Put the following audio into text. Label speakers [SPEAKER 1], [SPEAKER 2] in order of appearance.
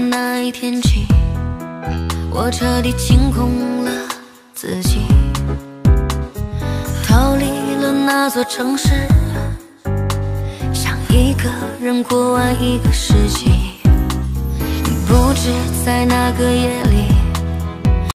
[SPEAKER 1] 那一天起，我彻底清空了自己，逃离了那座城市，想一个人过完一个世纪。不知在那个夜里，